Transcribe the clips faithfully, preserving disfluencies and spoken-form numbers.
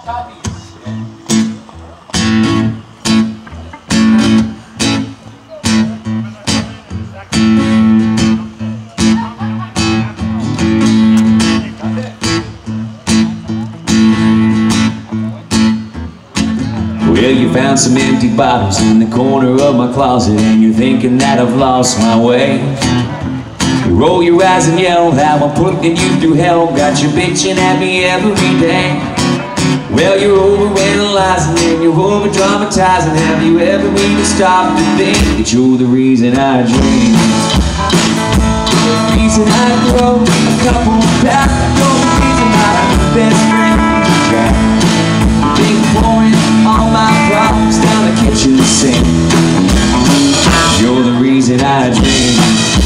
Well, you found some empty bottles in the corner of my closet, and you're thinking that I've lost my way. You roll your eyes and yell how I'm putting you through hell, got you bitching at me every day. Well, you're overanalyzing and you're over-dramatizing. Have you ever even stopped to think that you're the reason I drink? The reason I grow a couple back, you're the reason I'm the best friend you got. Big pouring all my problems down the kitchen sink. You're the reason I drink.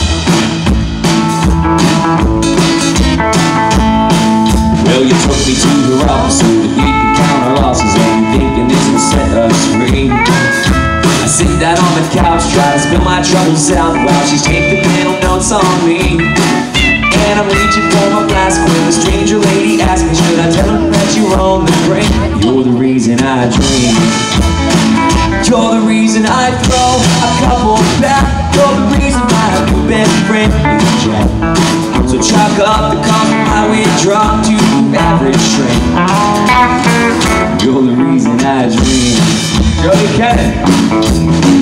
Well, you took me to your office so that we could count our losses, and you're thinking this will set us free. I sit down on the couch, try to spill my troubles out while she's taking mental notes on me. And I'm reaching for my flask when a stranger lady asks me, should I tell her that you're on the brink? You're the reason I drink. You're the reason I throw a couple back. You're the reason I'm your best friend is Jack. So chalk up the cost of my withdrawal to average shrink. You're the reason I drink. Joey Cannon.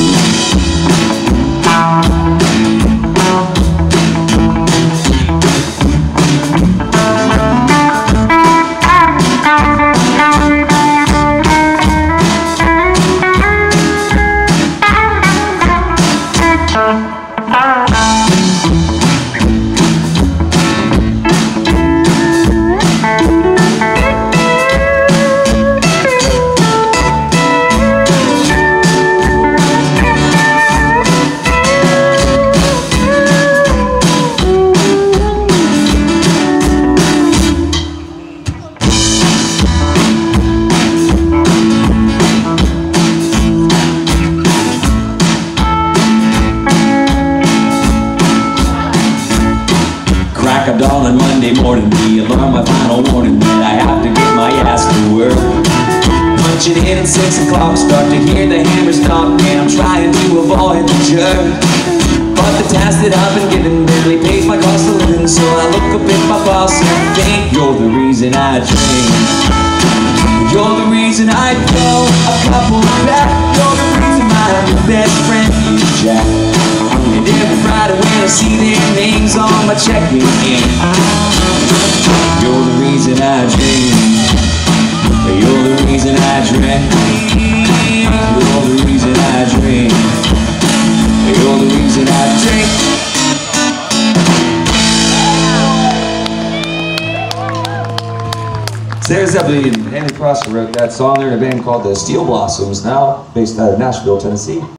Crack of dawn on Monday morning, the alarm, my final warning that I have to get my ass to work. Punching in at six o'clock, start to hear the hammers knock, and I'm trying to avoid the jerk. But the task that I've been given barely pays my cost of living, so I look up at my boss and think, you're the reason I drink. You're the reason I throw a couple back. You're the reason I'm your best friend, you Jack. And every Friday when I see their names on my checking in, you're the reason I drink. You're the reason I drink. You're the reason I drink. You're the reason I drink. Sarah Zeppelin and Andy Prosser wrote that song. They're in a band called the Steel Blossoms, now based out of Nashville, Tennessee.